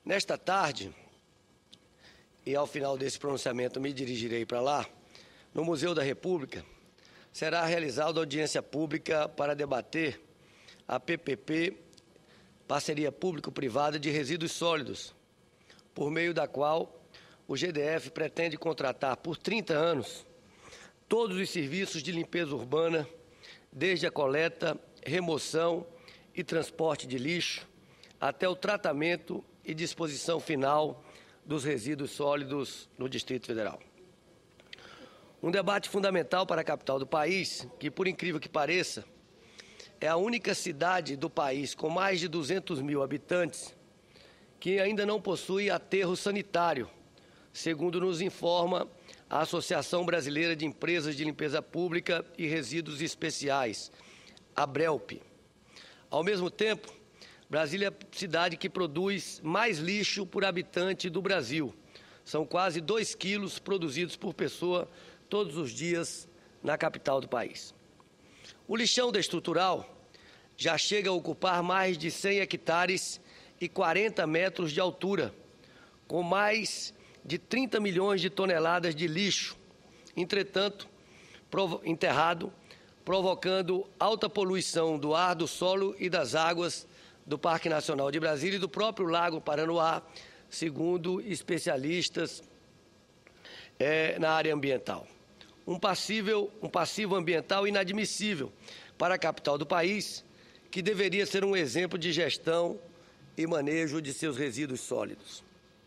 Nesta tarde, e ao final desse pronunciamento me dirigirei para lá, no Museu da República, será realizada audiência pública para debater a PPP, Parceria Público-Privada de Resíduos Sólidos, por meio da qual o GDF pretende contratar por 30 anos todos os serviços de limpeza urbana, desde a coleta, remoção e transporte de lixo, até o tratamento e disposição final dos resíduos sólidos no Distrito Federal. Um debate fundamental para a capital do país, que, por incrível que pareça, é a única cidade do país com mais de 200 mil habitantes que ainda não possui aterro sanitário, segundo nos informa a Associação Brasileira de Empresas de Limpeza Pública e Resíduos Especiais, ABRELP. Ao mesmo tempo, Brasília é a cidade que produz mais lixo por habitante do Brasil. São quase 2 quilos produzidos por pessoa todos os dias na capital do país. O lixão da estrutural já chega a ocupar mais de 100 hectares e 40 metros de altura, com mais de 30 milhões de toneladas de lixo, entretanto, enterrado, provocando alta poluição do ar, do solo e das águas do Parque Nacional de Brasília e do próprio Lago Paranoá, segundo especialistas na área ambiental. Um passivo ambiental inadmissível para a capital do país, que deveria ser um exemplo de gestão e manejo de seus resíduos sólidos.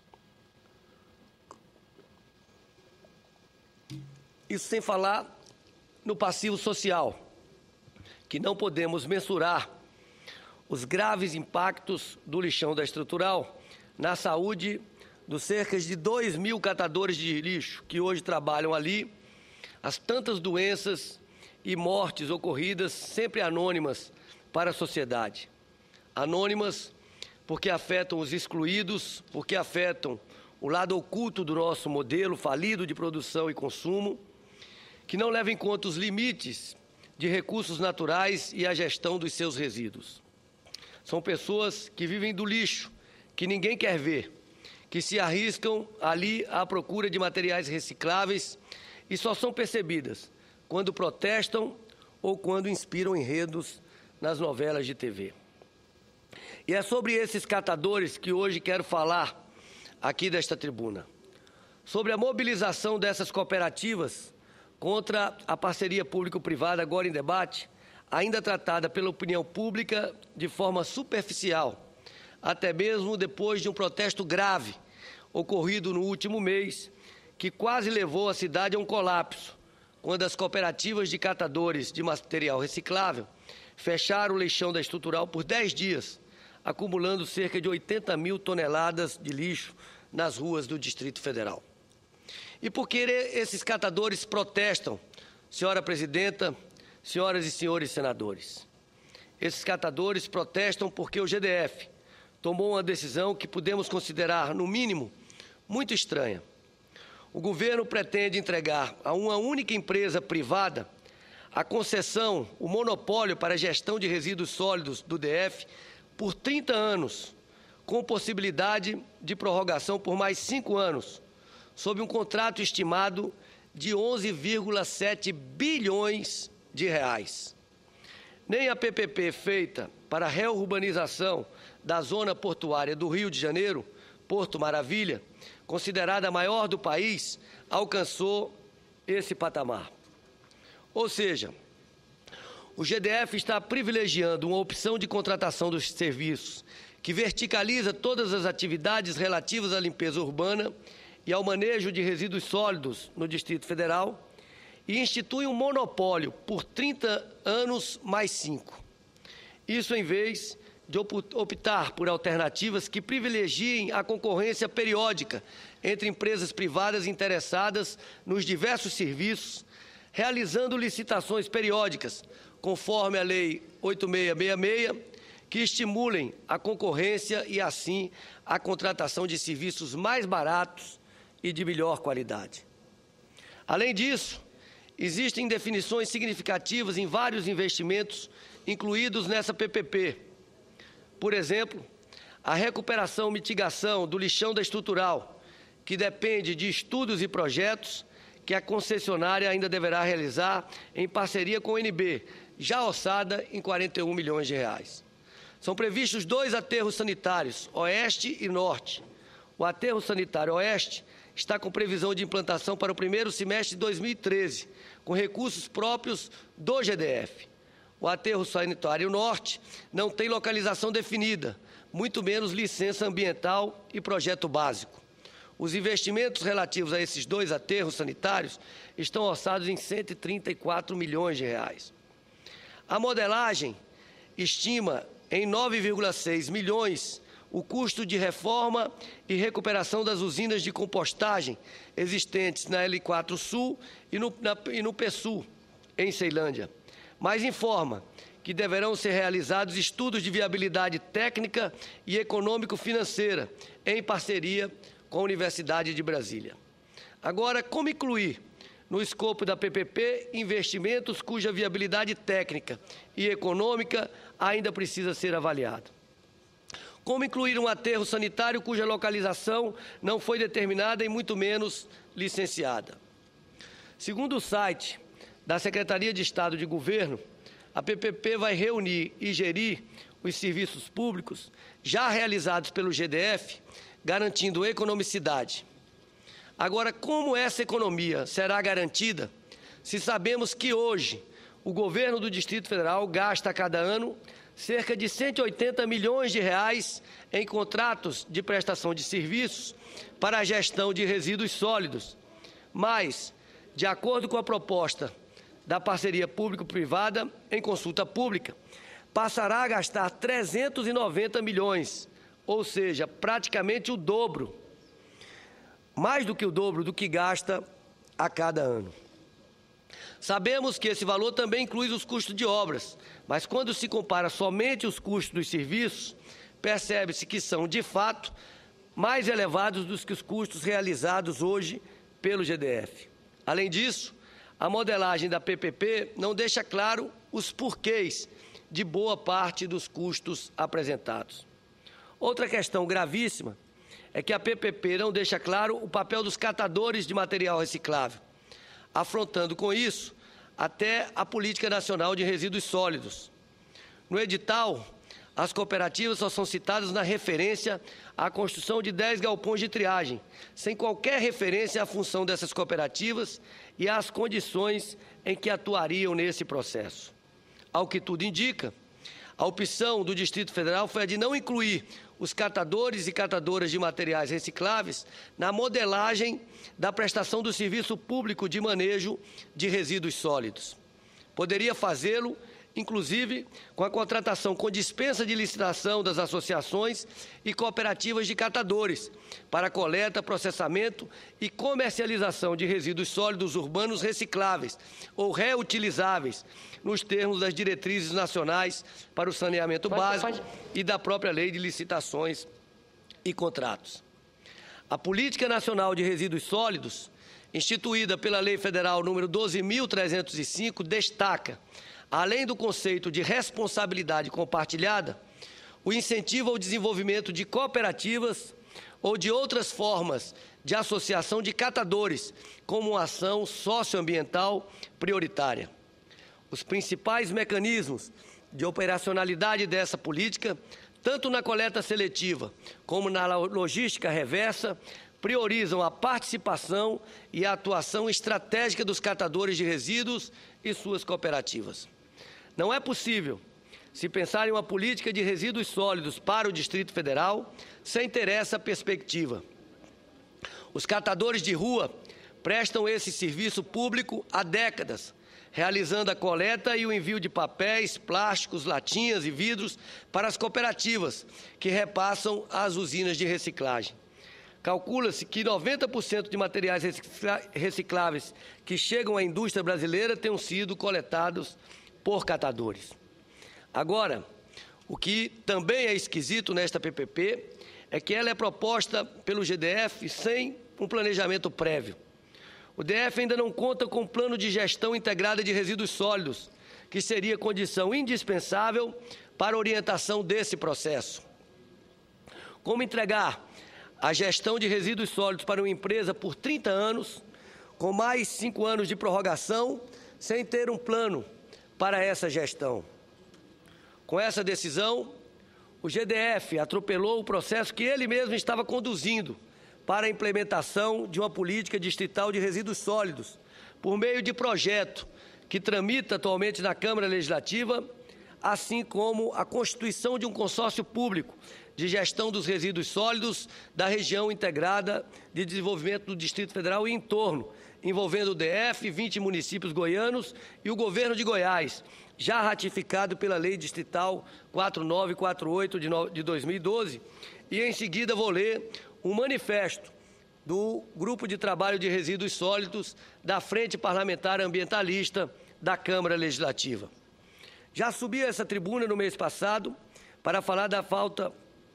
Isso sem falar no passivo social, que não podemos mensurar os graves impactos do lixão da estrutural na saúde dos cerca de 2.000 catadores de lixo que hoje trabalham ali, as tantas doenças e mortes ocorridas, sempre anônimas para a sociedade. Anônimas porque afetam os excluídos, porque afetam o lado oculto do nosso modelo falido de produção e consumo, que não leva em conta os limites de recursos naturais e a gestão dos seus resíduos. São pessoas que vivem do lixo, que ninguém quer ver, que se arriscam ali à procura de materiais recicláveis e só são percebidas quando protestam ou quando inspiram enredos nas novelas de TV. E é sobre esses catadores que hoje quero falar aqui desta tribuna. Sobre a mobilização dessas cooperativas contra a parceria público-privada agora em debate, ainda tratada pela opinião pública de forma superficial, até mesmo depois de um protesto grave ocorrido no último mês, que quase levou a cidade a um colapso, quando as cooperativas de catadores de material reciclável fecharam o lixão da estrutural por 10 dias, acumulando cerca de 80 mil toneladas de lixo nas ruas do Distrito Federal. E por que esses catadores protestam, senhora presidenta, senhoras e senhores senadores? Esses catadores protestam porque o GDF tomou uma decisão que podemos considerar, no mínimo, muito estranha. O governo pretende entregar a uma única empresa privada a concessão, o monopólio para a gestão de resíduos sólidos do DF por 30 anos, com possibilidade de prorrogação por mais 5 anos, sob um contrato estimado de 11,7 bilhões de reais. Nem a PPP feita para a reurbanização da zona portuária do Rio de Janeiro, Porto Maravilha, considerada a maior do país, alcançou esse patamar. Ou seja, o GDF está privilegiando uma opção de contratação dos serviços que verticaliza todas as atividades relativas à limpeza urbana e ao manejo de resíduos sólidos no Distrito Federal e institui um monopólio por 30 anos mais 5. Isso em vez de optar por alternativas que privilegiem a concorrência periódica entre empresas privadas interessadas nos diversos serviços, realizando licitações periódicas, conforme a Lei 8666, que estimulem a concorrência e, assim, a contratação de serviços mais baratos e de melhor qualidade. Além disso, existem definições significativas em vários investimentos incluídos nessa PPP. Por exemplo, A recuperação e mitigação do lixão da estrutural, que depende de estudos e projetos que a concessionária ainda deverá realizar em parceria com o NB, já orçada em R$ 41 milhões. São previstos 2 aterros sanitários, Oeste e Norte. O aterro sanitário Oeste está com previsão de implantação para o primeiro semestre de 2013, com recursos próprios do GDF. O aterro sanitário Norte não tem localização definida, muito menos licença ambiental e projeto básico. Os investimentos relativos a esses 2 aterros sanitários estão orçados em R$ 134 milhões. A modelagem estima em 9,6 milhões o custo de reforma e recuperação das usinas de compostagem existentes na L4 Sul e no PSul, em Ceilândia, mas informa que deverão ser realizados estudos de viabilidade técnica e econômico-financeira em parceria com a Universidade de Brasília. Agora, como incluir no escopo da PPP investimentos cuja viabilidade técnica e econômica ainda precisa ser avaliada? Como incluir um aterro sanitário cuja localização não foi determinada e muito menos licenciada? Segundo o site da Secretaria de Estado de Governo, a PPP vai reunir e gerir os serviços públicos já realizados pelo GDF, garantindo economicidade. Agora, como essa economia será garantida se sabemos que hoje o governo do Distrito Federal gasta a cada ano cerca de R$ 180 milhões em contratos de prestação de serviços para a gestão de resíduos sólidos, mas, de acordo com a proposta da parceria público-privada em consulta pública, passará a gastar 390 milhões, ou seja, praticamente o dobro, mais do que o dobro do que gasta a cada ano. Sabemos que esse valor também inclui os custos de obras, mas quando se compara somente os custos dos serviços, percebe-se que são, de fato, mais elevados do que os custos realizados hoje pelo GDF. Além disso, a modelagem da PPP não deixa claro os porquês de boa parte dos custos apresentados. Outra questão gravíssima é que a PPP não deixa claro o papel dos catadores de material reciclável, afrontando com isso até a Política Nacional de Resíduos Sólidos. No edital, as cooperativas só são citadas na referência à construção de 10 galpões de triagem, sem qualquer referência à função dessas cooperativas e às condições em que atuariam nesse processo. Ao que tudo indica, a opção do Distrito Federal foi a de não incluir os catadores e catadoras de materiais recicláveis na modelagem da prestação do serviço público de manejo de resíduos sólidos. Poderia fazê-lo, inclusive, com a contratação com dispensa de licitação das associações e cooperativas de catadores para coleta, processamento e comercialização de resíduos sólidos urbanos recicláveis ou reutilizáveis, nos termos das diretrizes nacionais para o saneamento básico e da própria Lei de Licitações e Contratos. A Política Nacional de Resíduos Sólidos, instituída pela Lei Federal número 12.305, destaca, além do conceito de responsabilidade compartilhada, o incentivo ao desenvolvimento de cooperativas ou de outras formas de associação de catadores, como uma ação socioambiental prioritária. Os principais mecanismos de operacionalidade dessa política, tanto na coleta seletiva como na logística reversa, priorizam a participação e a atuação estratégica dos catadores de resíduos e suas cooperativas. Não é possível se pensar em uma política de resíduos sólidos para o Distrito Federal sem ter essa perspectiva. Os catadores de rua prestam esse serviço público há décadas, realizando a coleta e o envio de papéis, plásticos, latinhas e vidros para as cooperativas, que repassam às usinas de reciclagem. Calcula-se que 90% de materiais recicláveis que chegam à indústria brasileira tenham sido coletados por catadores. Agora, o que também é esquisito nesta PPP é que ela é proposta pelo GDF sem um planejamento prévio. O DF ainda não conta com um plano de gestão integrada de resíduos sólidos, que seria condição indispensável para a orientação desse processo. como entregar a gestão de resíduos sólidos para uma empresa por 30 anos, com mais 5 anos de prorrogação, sem ter um plano para essa gestão. Com essa decisão, o GDF atropelou o processo que ele mesmo estava conduzindo para a implementação de uma política distrital de resíduos sólidos, por meio de projeto que tramita atualmente na Câmara Legislativa, assim como a constituição de um consórcio público de gestão dos resíduos sólidos da região integrada de desenvolvimento do Distrito Federal e entorno, envolvendo o DF, 20 municípios goianos e o governo de Goiás, já ratificado pela Lei Distrital 4948 de 2012, e em seguida vou ler um manifesto do Grupo de Trabalho de Resíduos Sólidos da Frente Parlamentar Ambientalista da Câmara Legislativa. Já subi a essa tribuna no mês passado para falar da falta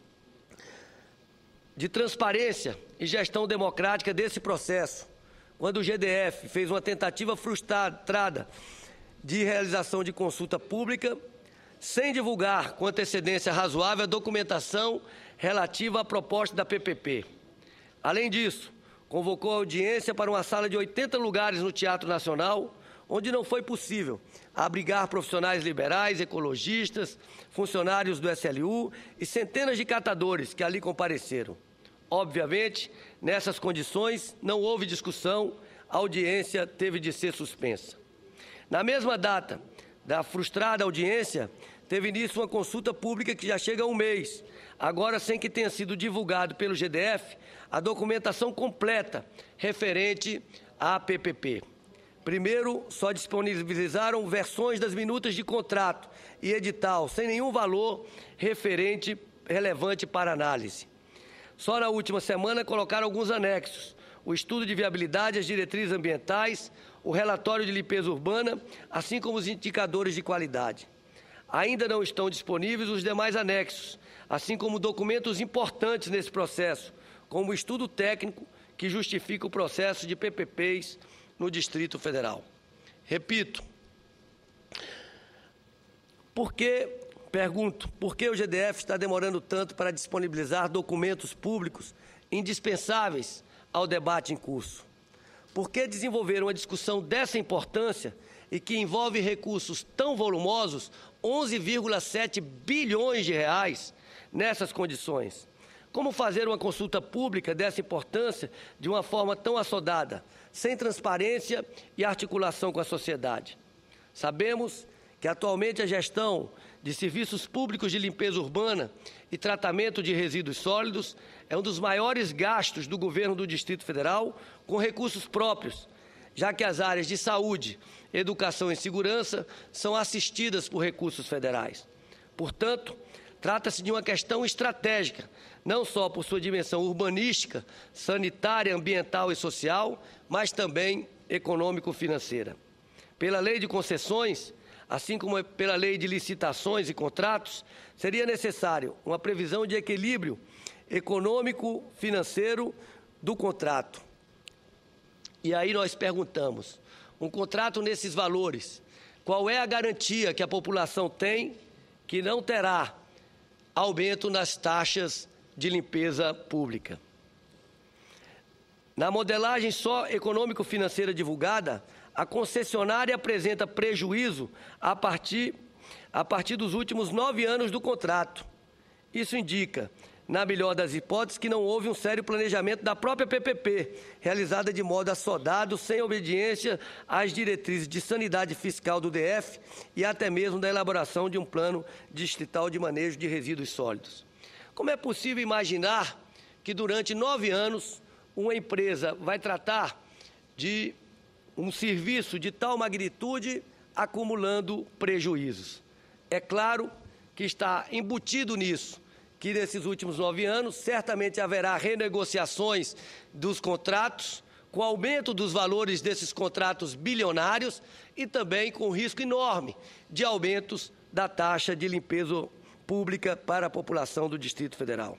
de transparência e gestão democrática desse processo, quando o GDF fez uma tentativa frustrada de realização de consulta pública, sem divulgar com antecedência razoável a documentação relativa à proposta da PPP. Além disso, convocou a audiência para uma sala de 80 lugares no Teatro Nacional, onde não foi possível abrigar profissionais liberais, ecologistas, funcionários do SLU e centenas de catadores que ali compareceram. Obviamente, nessas condições, não houve discussão, a audiência teve de ser suspensa. Na mesma data da frustrada audiência, teve início uma consulta pública que já chega a um mês, agora sem que tenha sido divulgado pelo GDF a documentação completa referente à PPP. Primeiro, só disponibilizaram versões das minutas de contrato e edital, sem nenhum valor relevante para análise. Só na última semana colocaram alguns anexos, o estudo de viabilidade, as diretrizes ambientais, o relatório de limpeza urbana, assim como os indicadores de qualidade. Ainda não estão disponíveis os demais anexos, assim como documentos importantes nesse processo, como o estudo técnico que justifica o processo de PPPs no Distrito Federal. Repito, pergunto, por que o GDF está demorando tanto para disponibilizar documentos públicos indispensáveis ao debate em curso? Por que desenvolver uma discussão dessa importância e que envolve recursos tão volumosos, 11,7 bilhões de reais, nessas condições? Como fazer uma consulta pública dessa importância de uma forma tão assodada, sem transparência e articulação com a sociedade? Sabemos que atualmente a gestão de serviços públicos de limpeza urbana e tratamento de resíduos sólidos é um dos maiores gastos do governo do Distrito Federal com recursos próprios, já que as áreas de saúde, educação e segurança são assistidas por recursos federais. Portanto, trata-se de uma questão estratégica, não só por sua dimensão urbanística, sanitária, ambiental e social, mas também econômico-financeira. Pela lei de concessões, assim como pela lei de licitações e contratos, seria necessário uma previsão de equilíbrio econômico-financeiro do contrato. E aí nós perguntamos, um contrato nesses valores, qual é a garantia que a população tem que não terá aumento nas taxas de limpeza pública? Na modelagem só econômico-financeira divulgada, a concessionária apresenta prejuízo a partir dos últimos 9 anos do contrato. Isso indica, na melhor das hipóteses, que não houve um sério planejamento da própria PPP, realizada de modo assodado, sem obediência às diretrizes de sanidade fiscal do DF e até mesmo da elaboração de um plano distrital de manejo de resíduos sólidos. Como é possível imaginar que durante 9 anos uma empresa vai tratar de um serviço de tal magnitude acumulando prejuízos? É claro que está embutido nisso, que nesses últimos 9 anos certamente haverá renegociações dos contratos, com aumento dos valores desses contratos bilionários e também com risco enorme de aumentos da taxa de limpeza pública para a população do Distrito Federal.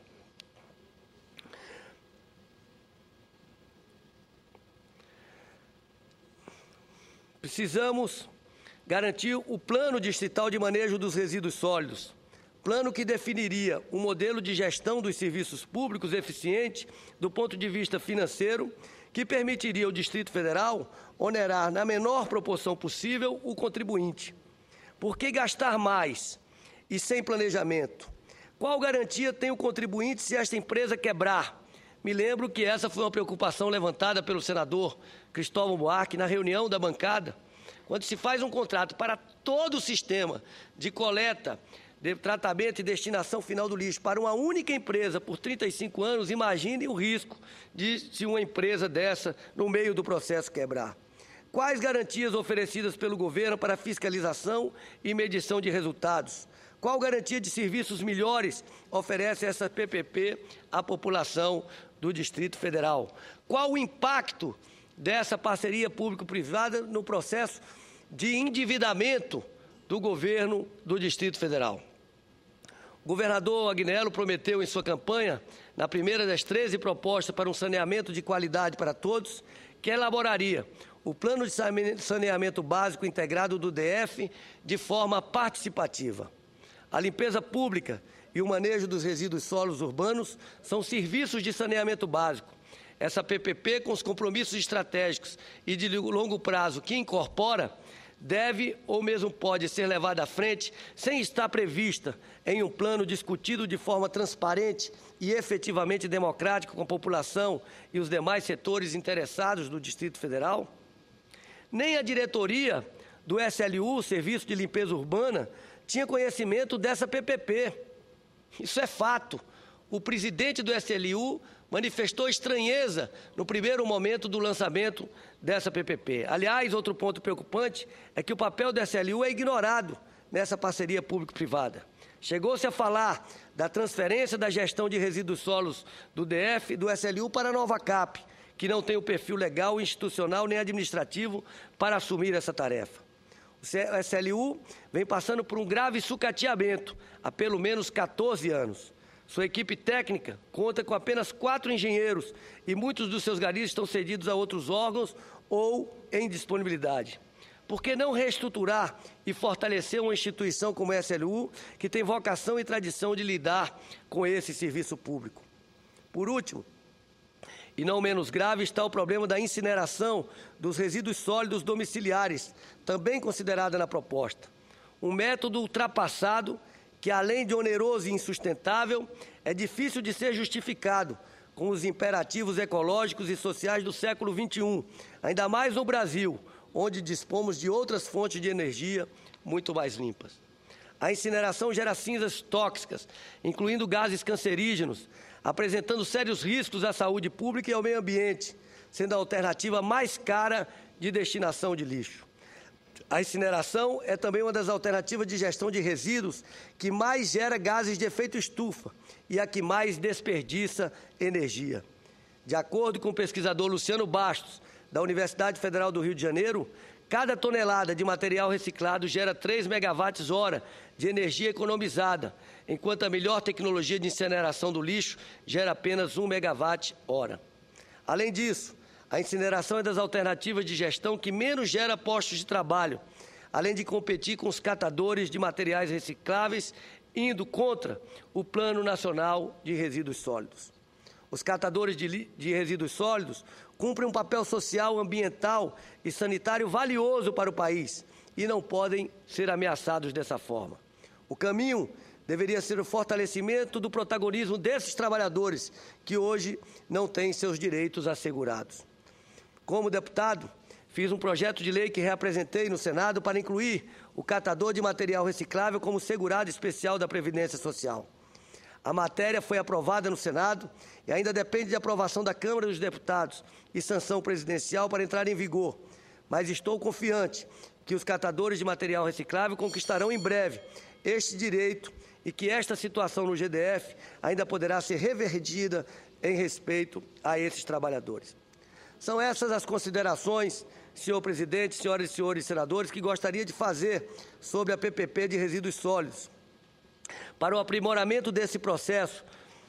Precisamos garantir o plano distrital de manejo dos resíduos sólidos plano que definiria um modelo de gestão dos serviços públicos eficiente do ponto de vista financeiro, que permitiria ao Distrito Federal onerar na menor proporção possível o contribuinte. Por que gastar mais e sem planejamento? Qual garantia tem o contribuinte se esta empresa quebrar? Me lembro que essa foi uma preocupação levantada pelo senador Cristóvão Buarque na reunião da bancada, quando se faz um contrato para todo o sistema de coleta, de tratamento e destinação final do lixo para uma única empresa por 35 anos, imagine o risco de se uma empresa dessa, no meio do processo, quebrar. Quais garantias oferecidas pelo governo para fiscalização e medição de resultados? Qual garantia de serviços melhores oferece essa PPP à população do Distrito Federal? Qual o impacto dessa parceria público-privada no processo de endividamento do governo do Distrito Federal? O governador Agnello prometeu em sua campanha, na primeira das 13 propostas para um saneamento de qualidade para todos, que elaboraria o Plano de Saneamento Básico Integrado do DF de forma participativa. A limpeza pública e o manejo dos resíduos sólidos urbanos são serviços de saneamento básico. Essa PPP, com os compromissos estratégicos e de longo prazo que incorpora, deve ou mesmo pode ser levada à frente sem estar prevista em um plano discutido de forma transparente e efetivamente democrática com a população e os demais setores interessados do Distrito Federal? Nem a diretoria do SLU, Serviço de Limpeza Urbana, tinha conhecimento dessa PPP. Isso é fato. O presidente do SLU manifestou estranheza no primeiro momento do lançamento dessa PPP. Aliás, outro ponto preocupante é que o papel do SLU é ignorado nessa parceria público-privada. Chegou-se a falar da transferência da gestão de resíduos sólidos do DF e do SLU para a Nova Cap, que não tem o perfil legal, institucional nem administrativo para assumir essa tarefa. O SLU vem passando por um grave sucateamento há pelo menos 14 anos. Sua equipe técnica conta com apenas 4 engenheiros e muitos dos seus garis estão cedidos a outros órgãos ou em disponibilidade. Por que não reestruturar e fortalecer uma instituição como a SLU, que tem vocação e tradição de lidar com esse serviço público? Por último, e não menos grave, está o problema da incineração dos resíduos sólidos domiciliares, também considerada na proposta. Um método ultrapassado que, além de oneroso e insustentável, é difícil de ser justificado com os imperativos ecológicos e sociais do século XXI, ainda mais no Brasil, onde dispomos de outras fontes de energia muito mais limpas. A incineração gera cinzas tóxicas, incluindo gases cancerígenos, apresentando sérios riscos à saúde pública e ao meio ambiente, sendo a alternativa mais cara de destinação de lixo. A incineração é também uma das alternativas de gestão de resíduos que mais gera gases de efeito estufa e a que mais desperdiça energia. De acordo com o pesquisador Luciano Bastos, da Universidade Federal do Rio de Janeiro, cada tonelada de material reciclado gera 3 megawatts-hora de energia economizada, enquanto a melhor tecnologia de incineração do lixo gera apenas 1 megawatt-hora. Além disso, a incineração é das alternativas de gestão que menos gera postos de trabalho, além de competir com os catadores de materiais recicláveis, indo contra o Plano Nacional de Resíduos Sólidos. Os catadores de resíduos sólidos cumprem um papel social, ambiental e sanitário valioso para o país e não podem ser ameaçados dessa forma. O caminho deveria ser o fortalecimento do protagonismo desses trabalhadores que hoje não têm seus direitos assegurados. Como deputado, fiz um projeto de lei que reapresentei no Senado para incluir o catador de material reciclável como segurado especial da Previdência Social. A matéria foi aprovada no Senado e ainda depende de aprovação da Câmara dos Deputados e sanção presidencial para entrar em vigor. Mas estou confiante que os catadores de material reciclável conquistarão em breve este direito e que esta situação no GDF ainda poderá ser revertida em respeito a esses trabalhadores. São essas as considerações, senhor presidente, senhoras e senhores senadores, que gostaria de fazer sobre a PPP de resíduos sólidos. Para o aprimoramento desse processo,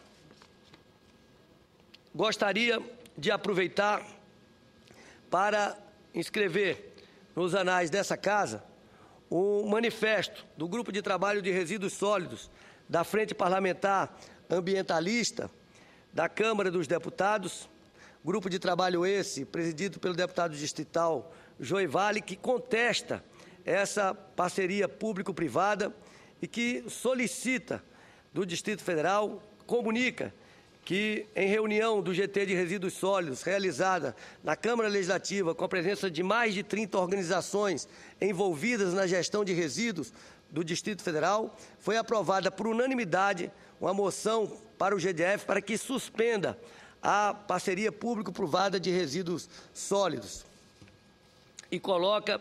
gostaria de aproveitar para inscrever nos anais dessa Casa o manifesto do Grupo de Trabalho de Resíduos Sólidos da Frente Parlamentar Ambientalista da Câmara dos Deputados, grupo de trabalho esse, presidido pelo deputado distrital Joey Vale, que contesta essa parceria público-privada e que solicita do Distrito Federal, comunica que, em reunião do GT de Resíduos Sólidos, realizada na Câmara Legislativa, com a presença de mais de 30 organizações envolvidas na gestão de resíduos do Distrito Federal, foi aprovada por unanimidade uma moção para o GDF para que suspenda a parceria público-privada de resíduos sólidos. E coloca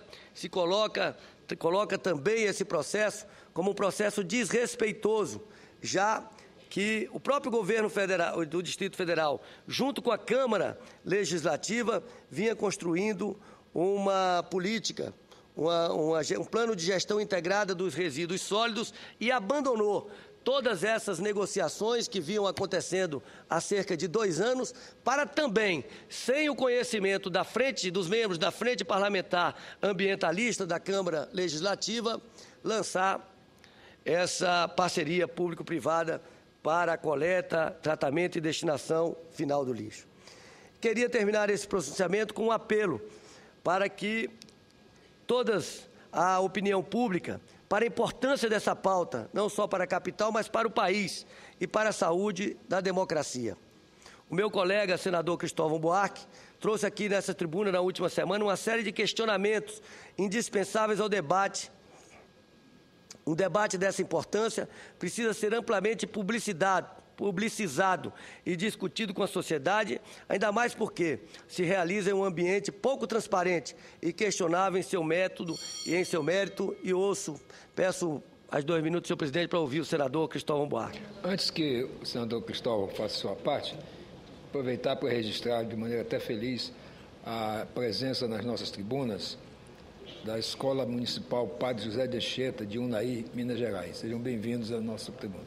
também esse processo como um processo desrespeitoso, já que o próprio governo federal, do Distrito Federal, junto com a Câmara Legislativa, vinha construindo uma política, um plano de gestão integrada dos resíduos sólidos e abandonou todas essas negociações que vinham acontecendo há cerca de 2 anos, para também, sem o conhecimento dos membros da Frente Parlamentar Ambientalista da Câmara Legislativa, lançar essa parceria público-privada para a coleta, tratamento e destinação final do lixo. Queria terminar esse pronunciamento com um apelo para que toda a opinião pública, para a importância dessa pauta, não só para a capital, mas para o país e para a saúde da democracia. O meu colega, senador Cristóvão Buarque, trouxe aqui nessa tribuna, na última semana, uma série de questionamentos indispensáveis ao debate. Um debate dessa importância precisa ser amplamente publicizado e discutido com a sociedade, ainda mais porque se realiza em um ambiente pouco transparente e questionável em seu método e em seu mérito. E peço as 2 minutos, senhor presidente, para ouvir o senador Cristóvão Buarque. Antes que o senador Cristóvão faça sua parte, aproveitar para registrar de maneira até feliz a presença nas nossas tribunas da Escola Municipal Padre José de Anchieta, de Unai, Minas Gerais. Sejam bem-vindos à nossa tribuna.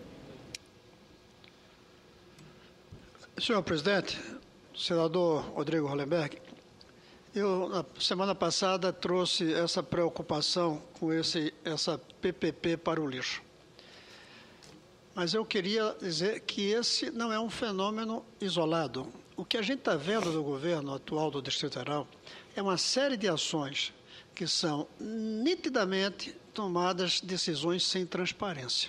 Senhor presidente, senador Rodrigo Hollenberg, eu, na semana passada, trouxe essa preocupação com essa PPP para o lixo. Mas eu queria dizer que esse não é um fenômeno isolado. O que a gente está vendo do governo atual do Distrito Federal é uma série de ações que são nitidamente tomadas decisões sem transparência,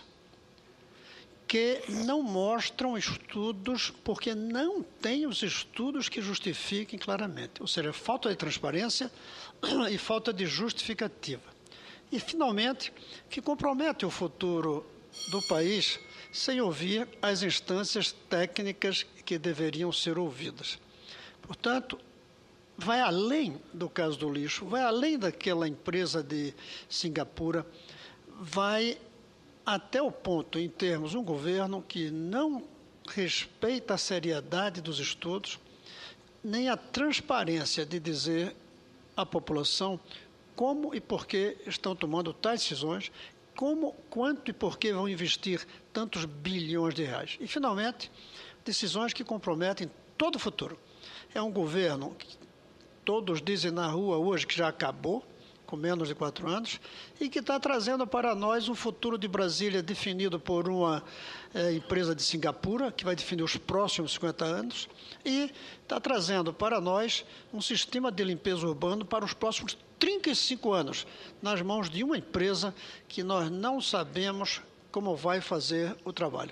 que não mostram estudos, porque não tem os estudos que justifiquem claramente, ou seja, falta de transparência e falta de justificativa. E, finalmente, que compromete o futuro do país sem ouvir as instâncias técnicas que deveriam ser ouvidas. Portanto, vai além do caso do lixo, vai além daquela empresa de Singapura, vai até o ponto, em termos de um governo que não respeita a seriedade dos estudos, nem a transparência de dizer à população como e por que estão tomando tais decisões, como, quanto e por que vão investir tantos bilhões de reais. E, finalmente, decisões que comprometem todo o futuro. É um governo que todos dizem na rua hoje que já acabou, com menos de 4 anos, e que está trazendo para nós um futuro de Brasília definido por uma empresa de Singapura, que vai definir os próximos 50 anos, e está trazendo para nós um sistema de limpeza urbana para os próximos 35 anos, nas mãos de uma empresa que nós não sabemos como vai fazer o trabalho.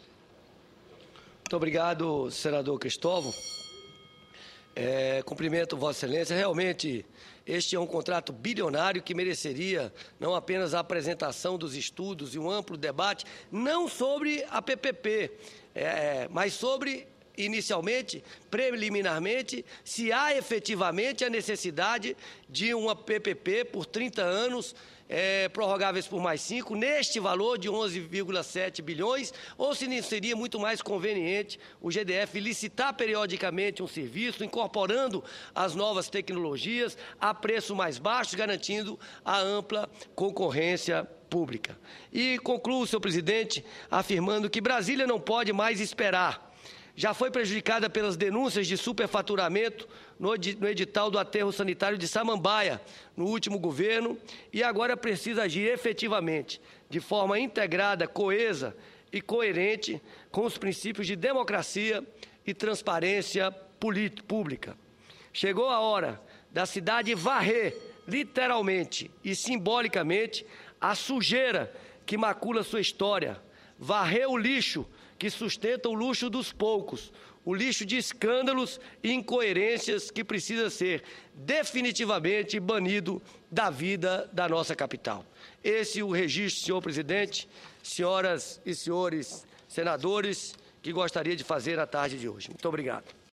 Muito obrigado, senador Cristóvão. Cumprimento Vossa Excelência. Realmente, este é um contrato bilionário que mereceria não apenas a apresentação dos estudos e um amplo debate, não sobre a PPP, mas sobre, inicialmente, preliminarmente, se há efetivamente a necessidade de uma PPP por 30 anos, prorrogáveis por mais 5, neste valor de 11,7 bilhões, ou se não seria muito mais conveniente o GDF licitar periodicamente um serviço, incorporando as novas tecnologias a preço mais baixo, garantindo a ampla concorrência pública. E concluo, senhor presidente, afirmando que Brasília não pode mais esperar. Já foi prejudicada pelas denúncias de superfaturamento no edital do aterro sanitário de Samambaia, no último governo, e agora precisa agir efetivamente, de forma integrada, coesa e coerente com os princípios de democracia e transparência pública. Chegou a hora da cidade varrer, literalmente e simbolicamente, a sujeira que macula sua história, varrer o lixo que sustenta o luxo dos poucos, o lixo de escândalos e incoerências que precisa ser definitivamente banido da vida da nossa capital. Esse é o registro, senhor presidente, senhoras e senhores senadores, que gostaria de fazer na tarde de hoje. Muito obrigado.